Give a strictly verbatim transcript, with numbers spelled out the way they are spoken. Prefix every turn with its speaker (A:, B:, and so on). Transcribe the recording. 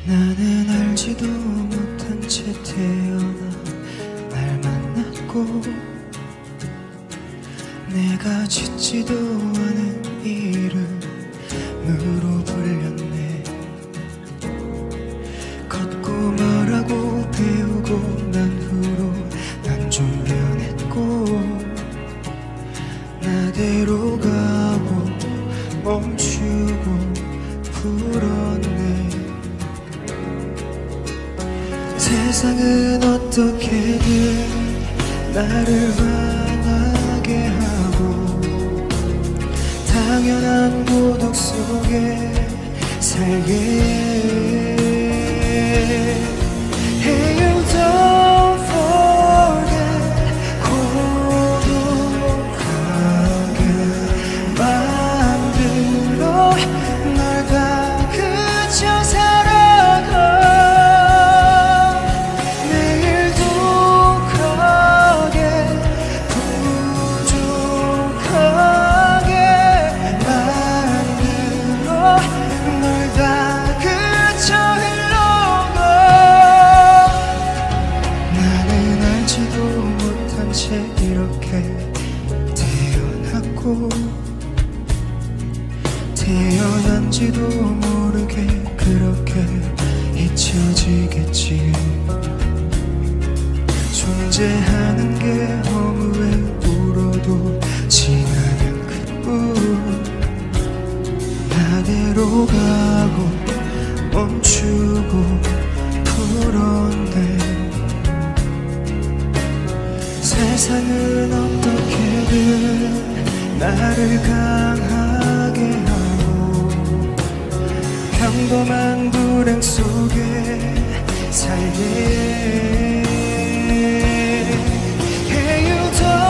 A: 나는 알지도 못한 채 태어나 날 만났고 내가 짓지도 않은 이름으로 불렸네. 걷고 말하고 배우고 난 후로 난 좀 변했고 나대로 가고 멈추고 풀었네. 세상은 어떻게든 나를 화나게 하고 당연한 고독 속에 살게 해. Hey, you don't forget 고독하게 만들어 널 가그쳐 살아가. 내일도 가게 부족하게 만들어 널 가그쳐 흘러가. 나는 알지도 못한 채 이렇게 태어났고 태어난지도 모르게 그렇게 잊혀지겠지. 존재하는 게 허무해 울어도 지나면 그뿐. 나대로 가고 멈추고 풀었네. 세상은 어떻게든 나를 강하게 하고 평범한 불행 속에 살게. Hey, you don't